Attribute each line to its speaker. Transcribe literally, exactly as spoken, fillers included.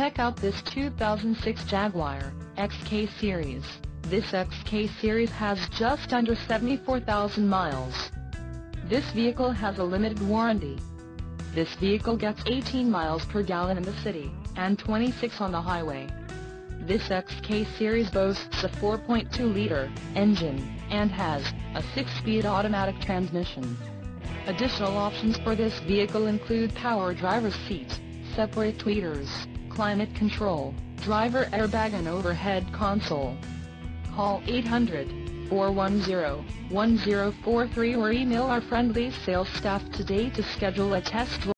Speaker 1: Check out this two thousand six Jaguar X K Series. This X K Series has just under seventy-four thousand miles. This vehicle has a limited warranty. This vehicle gets eighteen miles per gallon in the city, and twenty-six on the highway. This X K Series boasts a four point two liter engine, and has a six-speed automatic transmission. Additional options for this vehicle include power driver's seat, separate tweeters, climate control, driver airbag and overhead console. Call eight hundred, four one zero, one zero four three or email our friendly sales staff today to schedule a test drive.